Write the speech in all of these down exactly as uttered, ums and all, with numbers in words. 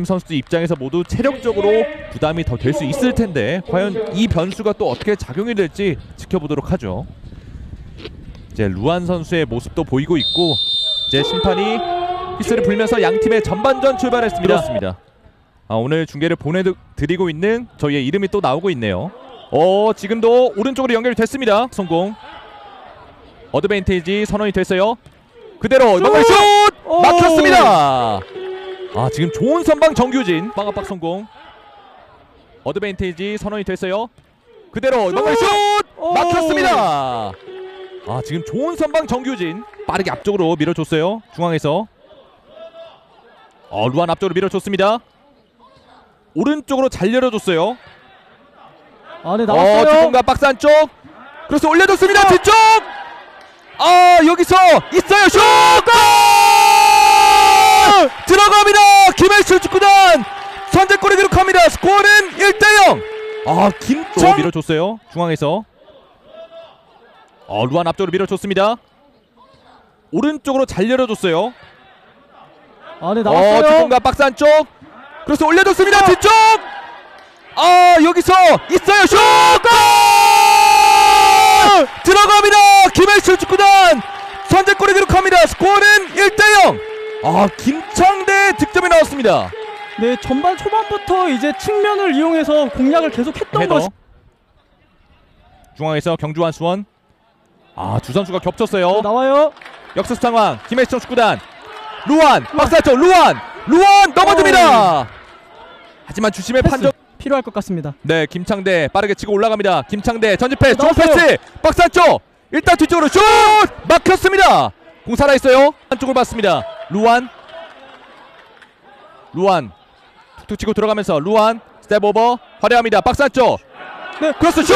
양팀 선수들 입장에서 모두 체력적으로 부담이 더 될 수 있을 텐데 과연 이 변수가 또 어떻게 작용이 될지 지켜보도록 하죠. 이제 루안 선수의 모습도 보이고 있고 이제 심판이 휘슬을 불면서 양팀의 전반전 출발했습니다. 그렇습니다. 아, 오늘 중계를 보내드리고 있는 저희의 이름이 또 나오고 있네요. 어 지금도 오른쪽으로 연결이 됐습니다. 성공. 어드밴티지 선언이 됐어요. 그대로 넘어슛! 막혔습니다. 아 지금 좋은 선방 정규진 빵압박 성공. 어드밴티지 선언이 됐어요. 그대로 넘어슛! 막혔습니다. 아 지금 좋은 선방 정규진 빠르게 앞쪽으로 밀어줬어요. 중앙에서 어 루안 앞쪽으로 밀어줬습니다. 오른쪽으로 잘 열어줬어요. 아, 네, 나왔어요. 어, 뒷공간 박스 안쪽. 그래서 올려줬습니다. 뒤쪽. 아, 여기서 있어요. 슛! 골! 들어갑니다. 김해실 축구단 선제골을 기록합니다. 스코어는 일 대 영. 아, 김청 밀어줬어요. 중앙에서. 어, 루안 앞쪽으로 밀어줬습니다. 오른쪽으로 잘 열어줬어요. 아, 네, 나왔어요. 어, 뒷공간 박스 안쪽. 그래서 올려줬습니다. 뒤쪽. 아 여기서 있어요. 슛! 골! 들어갑니다. 김해실 축구단 선제골을 기록합니다. 스코어는 일 대 영. 아 김창대 득점이 나왔습니다. 네, 전반 초반부터 이제 측면을 이용해서 공략을 계속했던 것이. 중앙에서 경주환 수원. 아 두 선수가 겹쳤어요. 네, 나와요. 역습 상황. 김해실 축구단 루안 박스 안쪽. 루안 루안 넘어집니다. 오. 하지만 주심의 판정 필요할 것 같습니다. 네, 김창대 빠르게 치고 올라갑니다. 김창대 전진 패스, 좋은 나왔어요. 패스, 박스 안쪽. 일단 뒤쪽으로 슛! 막혔습니다. 공 살아있어요. 한쪽을 봤습니다. 루안 루안 툭툭 치고 들어가면서 루안 스텝 오버 화려합니다. 박스 안쪽. 네, 크로스 슛! 골!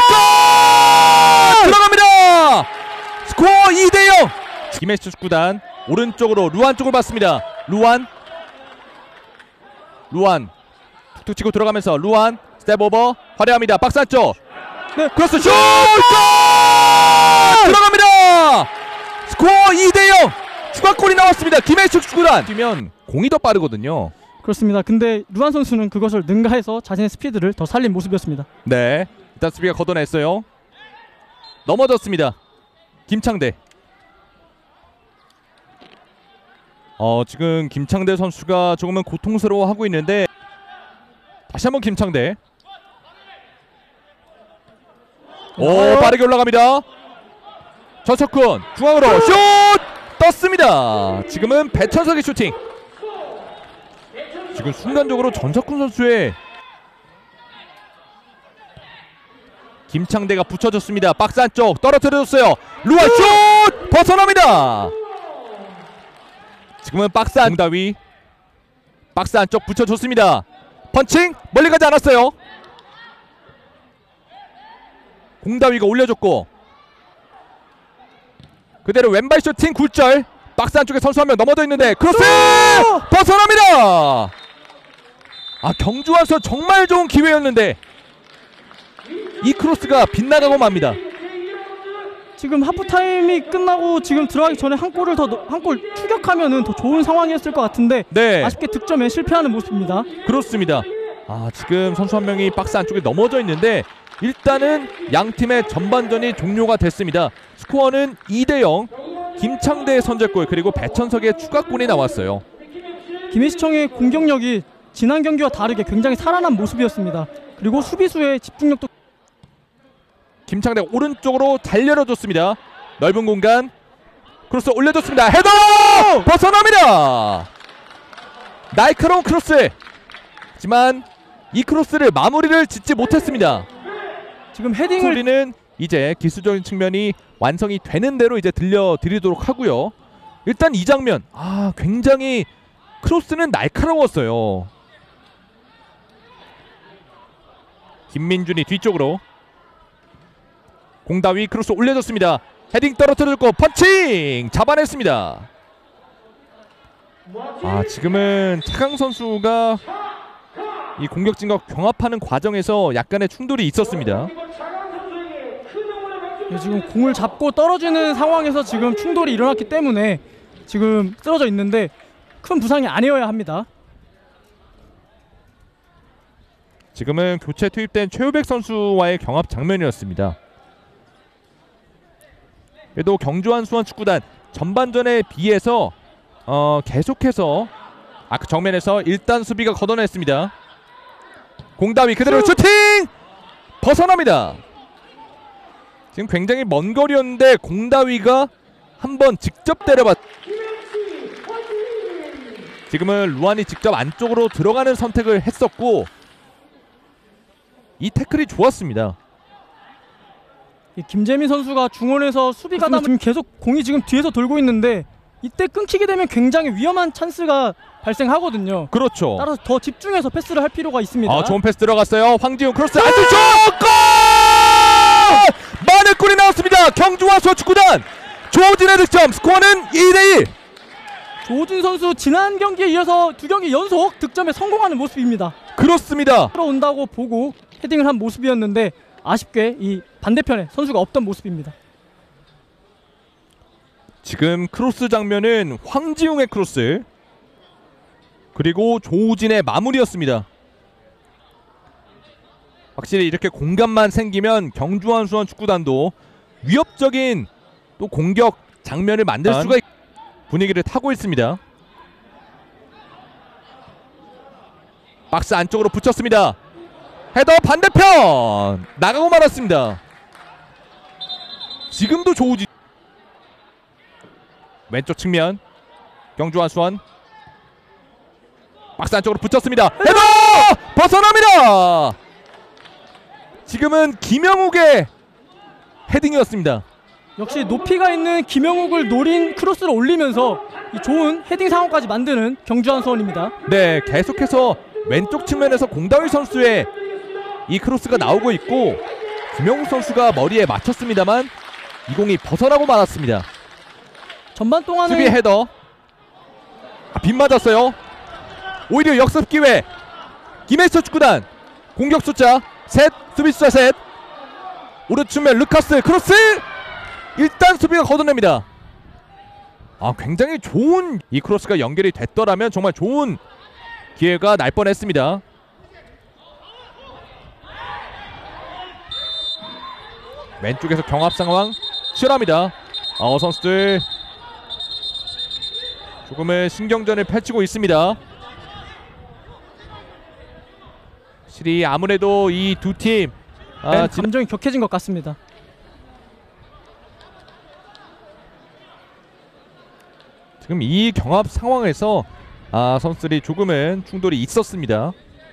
들어갑니다. 스코어 이 대 영. 김해시 축구단 오른쪽으로 루안 쪽을 봤습니다. 루안 루안 툭툭 치고 들어가면서 루안 스텝 오버 화려합니다. 박스 안쪽. 네, 크로스 슛! 골! 들어갑니다. 스코어 이 대 영. 추가골이 나왔습니다. 김해식 축구단 뛰면 공이 더 빠르거든요. 그렇습니다. 근데 루안 선수는 그것을 능가해서 자신의 스피드를 더 살린 모습이었습니다. 네, 일단 수비가 걷어냈어요. 넘어졌습니다. 김창대. 어 지금 김창대 선수가 조금은 고통스러워하고 있는데 다시 한번 김창대. 오 빠르게 올라갑니다. 전석훈 중앙으로 슛! 떴습니다. 지금은 배천석의 슈팅. 지금 순간적으로 전석훈 선수의 김창대가 붙여줬습니다. 박스 안쪽 떨어뜨려줬어요. 루안 슛! 벗어납니다. 지금은 박스 안 공다위 박스 안쪽 붙여줬습니다. 펀칭 멀리 가지 않았어요. 공다위가 올려줬고 그대로 왼발 슈팅 굴절. 박스 안쪽에 선수 한 명 넘어져 있는데 크로스 벗어납니다. 아 경주환 선수 정말 좋은 기회였는데 이 크로스가 빗나가고 맙니다. 지금 하프타임이 끝나고 지금 들어가기 전에 한 골을 더 한 골 추격하면은 더 좋은 상황이었을 것 같은데 네. 아쉽게 득점에 실패하는 모습입니다. 그렇습니다. 아 지금 선수 한 명이 박스 안쪽에 넘어져 있는데 일단은 양 팀의 전반전이 종료가 됐습니다. 스코어는 이 대 영. 김창대의 선제골 그리고 배천석의 추가골이 나왔어요. 김해시청의 공격력이 지난 경기와 다르게 굉장히 살아난 모습이었습니다. 그리고 수비수의 집중력도. 김창대 오른쪽으로 잘 열어줬습니다. 넓은 공간 크로스 올려줬습니다. 헤더! 벗어납니다. 날카로운 크로스. 하지만 이 크로스를 마무리를 짓지 못했습니다. 지금 헤딩을 소리는 이제 기술적인 측면이 완성이 되는 대로 이제 들려드리도록 하고요. 일단 이 장면 아 굉장히 크로스는 날카로웠어요. 김민준이 뒤쪽으로 공다위 크로스 올려줬습니다. 헤딩 떨어뜨렸고 펀칭 잡아냈습니다. 아 지금은 차강 선수가 이 공격진과 경합하는 과정에서 약간의 충돌이 있었습니다. 네, 지금 공을 잡고 떨어지는 상황에서 지금 충돌이 일어났기 때문에 지금 쓰러져 있는데 큰 부상이 아니어야 합니다. 지금은 교체 투입된 최우백 선수와의 경합 장면이었습니다. 그래도 경주한 수원 축구단 전반전에 비해서 어, 계속해서 아크 정면에서 일단 수비가 걷어냈습니다. 공다위 그대로 슈팅! 벗어납니다. 지금 굉장히 먼 거리였는데 공다위가 한번 직접 때려봤. 지금은 루안이 직접 안쪽으로 들어가는 선택을 했었고 이 태클이 좋았습니다. 이 김재민 선수가 중원에서 수비 가담을 지금 계속 공이 지금 뒤에서 돌고 있는데 이때 끊기게 되면 굉장히 위험한 찬스가 발생하거든요. 그렇죠. 따라서 더 집중해서 패스를 할 필요가 있습니다. 아, 좋은 패스 들어갔어요. 황지훈 크로스 안쪽 골! 만회골이 나왔습니다. 경주와 수원축구단 조진의 득점. 스코어는 이 대 일. 조진 선수 지난 경기에 이어서 두 경기 연속 득점에 성공하는 모습입니다. 그렇습니다. 들어온다고 보고 헤딩을 한 모습이었는데 아쉽게 이 반대편에 선수가 없던 모습입니다. 지금 크로스 장면은 황지웅의 크로스 그리고 조우진의 마무리였습니다. 확실히 이렇게 공간만 생기면 경주한 수원 축구단도 위협적인 또 공격 장면을 만들 수가 있... 분위기를 타고 있습니다. 박스 안쪽으로 붙였습니다. 헤더 반대편 나가고 말았습니다. 지금도 조우진 왼쪽 측면 경주한 수원 박스 안쪽으로 붙였습니다. 헤더 벗어납니다. 지금은 김영욱의 헤딩이었습니다. 역시 높이가 있는 김영욱을 노린 크로스를 올리면서 이 좋은 헤딩 상황까지 만드는 경주한 수원입니다. 네, 계속해서 왼쪽 측면에서 공다위 선수의 이 크로스가 나오고 있고 김영욱 선수가 머리에 맞췄습니다만 이 공이 벗어나고 말았습니다. 전반 동안에 수비 헤더 아, 빗 맞았어요. 오히려 역습 기회. 김해서 축구단 공격 숫자 셋, 수비 숫자 셋. 오른쪽 측면 루카스 크로스 일단 수비가 걷어냅니다. 아, 굉장히 좋은 이 크로스가 연결이 됐더라면 정말 좋은 기회가 날 뻔했습니다. 왼쪽에서 경합 상황 치열합니다. 어, 선수들 조금은 신경전을 펼치고 있습니다. 실이 아무래도 이 두 팀 아, 감정이 격해진 것 같습니다. 지금 이 경합 상황에서 아, 선수들이 조금은 충돌이 있었습니다.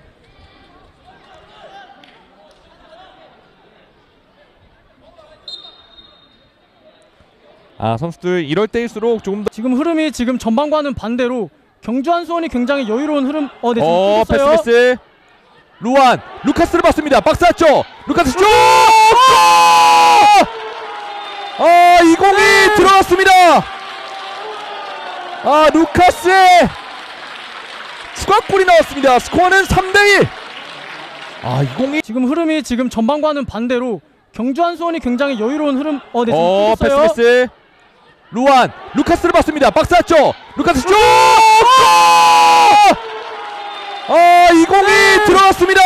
아, 선수들 이럴 때일수록 조금 더 지금 흐름이 지금 전반과는 반대로 경주한 수원이 굉장히 여유로운 흐름. 어, 네, 어, 패스 요 패스. 루안 루카스를 봤습니다. 박스 안쪽 루카스 슛! 아, 이 공이 네. 들어갔습니다. 아, 루카스의 추가골이 나왔습니다. 스코어는 삼 대 일. 아, 이 공이 지금 흐름이 지금 전반과는 반대로 경주한 수원이 굉장히 여유로운 흐름. 어, 네, 어, 패스 요 패스. 루안 루카스를 봤습니다. 박스 안쪽 루카스 슛! 아, 이 공이 네. 들어갔습니다.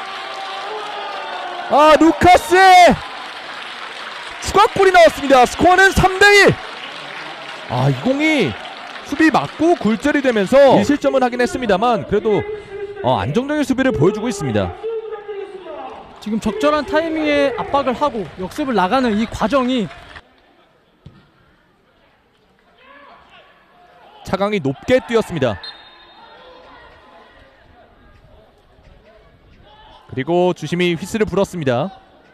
아, 루카스의 추가골이 나왔습니다. 스코어는 삼 대 일. 아, 이 공이 수비 맞고 굴절이 되면서 일실점은 하긴 했습니다만 그래도 어, 안정적인 수비를 보여주고 있습니다. 지금 적절한 타이밍에 압박을 하고 역습을 나가는 이 과정이 차강이 높게 뛰었습니다. 그리고 주심이 휘슬을 불었습니다.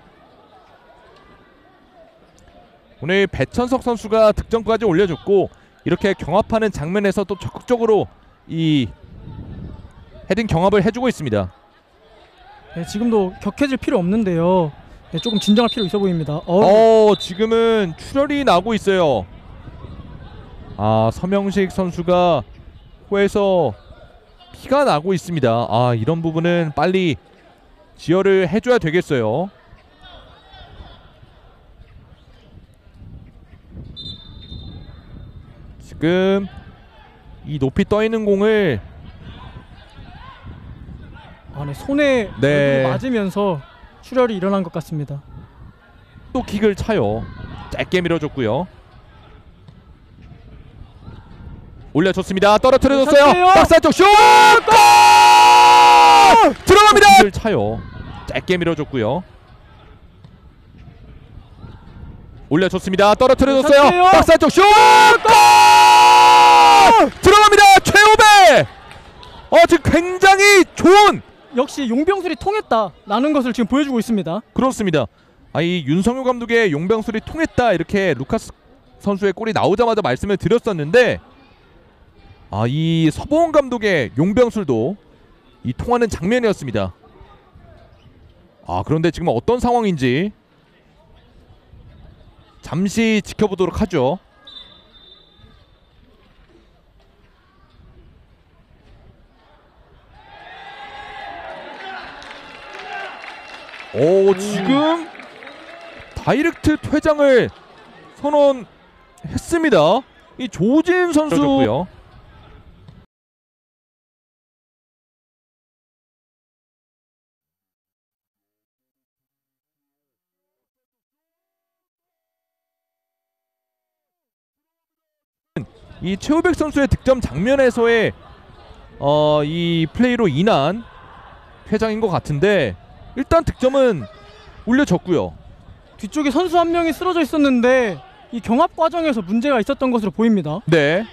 오늘 배천석 선수가 득점까지 올려줬고 이렇게 경합하는 장면에서 또 적극적으로 이 헤딩 경합을 해주고 있습니다. 네, 지금도 격해질 필요 없는데요. 네, 조금 진정할 필요 있어 보입니다. 어, 어, 지금은 출혈이 나고 있어요. 아, 서명식 선수가 코에서 피가 나고 있습니다. 아, 이런 부분은 빨리 지혈을 해줘야 되겠어요. 지금 이 높이 떠있는 공을 아, 네, 손에 네. 맞으면서 출혈이 일어난 것 같습니다. 또 킥을 차요. 짧게 밀어줬고요. 올려줬습니다. 떨어뜨려줬어요. 찬스예요. 박스 안쪽 슛! 골! 들어갑니다. 킥을 차요. 짧게 밀어줬고요. 올려줬습니다. 떨어뜨려줬어요. 찬스예요. 박스 안쪽 슛! 골! 들어갑니다. 최우배. 어 지금 굉장히 좋은. 역시 용병술이 통했다라는 것을 지금 보여주고 있습니다. 그렇습니다. 아, 이 윤성효 감독의 용병술이 통했다 이렇게 루카스 선수의 골이 나오자마자 말씀을 드렸었는데, 아, 이 서보원 감독의 용병술도 이 통하는 장면이었습니다. 아, 그런데 지금 어떤 상황인지 잠시 지켜보도록 하죠. 오, 지금 다이렉트 퇴장을 선언했습니다. 이 조진 선수고요. 이 최우백 선수의 득점 장면에서의 어, 이 플레이로 인한 퇴장인 것 같은데, 일단 득점은 올려졌고요. 뒤쪽에 선수 한 명이 쓰러져 있었는데 이 경합 과정에서 문제가 있었던 것으로 보입니다. 네.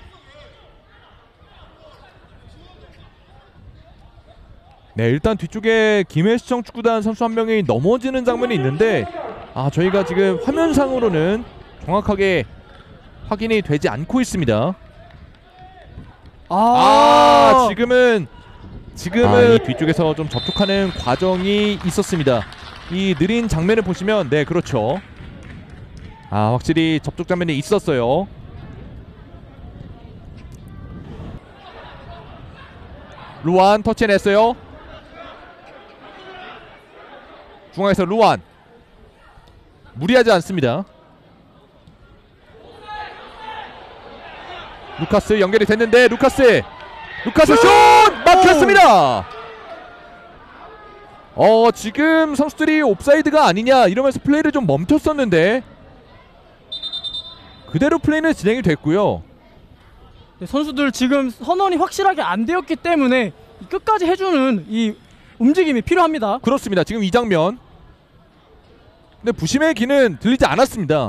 네, 일단 뒤쪽에 김해시청 축구단 선수 한 명이 넘어지는 장면이 있는데, 아, 저희가 지금 화면상으로는 정확하게 확인이 되지 않고 있습니다. 아, 아, 지금은 지금은 아, 이 뒤쪽에서 좀 접촉하는 과정이 있었습니다. 이 느린 장면을 보시면, 네, 그렇죠. 아, 확실히 접촉 장면이 있었어요. 루안 터치해냈어요. 중앙에서 루안 무리하지 않습니다. 루카스 연결이 됐는데, 루카스 루카스 슛! 막혔습니다. 어, 지금 선수들이 옵사이드가 아니냐 이러면서 플레이를 좀 멈췄었는데 그대로 플레이는 진행이 됐고요. 네, 선수들 지금 선언이 확실하게 안 되었기 때문에 끝까지 해주는 이 움직임이 필요합니다. 그렇습니다. 지금 이 장면, 근데 부심의 기는 들리지 않았습니다.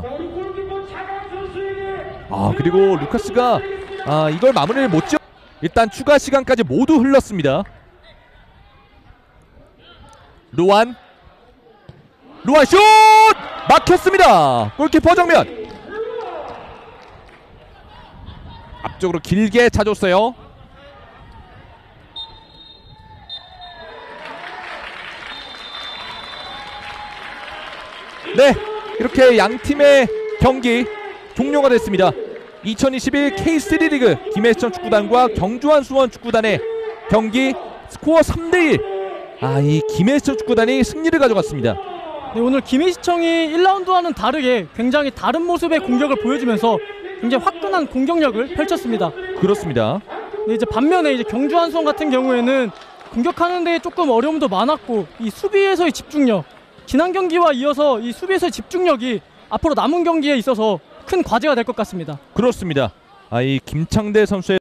아, 그리고 루카스가 아, 이걸 마무리를 못 지어. 일단 추가 시간까지 모두 흘렀습니다. 루안 루안 슛! 막혔습니다. 골키퍼 정면 앞쪽으로 길게 차줬어요. 네, 이렇게 양 팀의 경기 종료가 됐습니다. 이천이십일 케이 쓰리 리그 김해시청 축구단과 경주한 수원 축구단의 경기 스코어 삼 대 일. 아, 이 김해시청 축구단이 승리를 가져갔습니다. 네, 오늘 김해시청이 일 라운드와는 다르게 굉장히 다른 모습의 공격을 보여주면서 굉장히 화끈한 공격력을 펼쳤습니다. 그렇습니다. 네, 이제 반면에 이제 경주한 수원 같은 경우에는 공격하는 데 조금 어려움도 많았고, 이 수비에서의 집중력, 지난 경기와 이어서 이 수비에서의 집중력이 앞으로 남은 경기에 있어서 큰 과제가 될 것 같습니다. 그렇습니다. 아, 이 김창대 선수의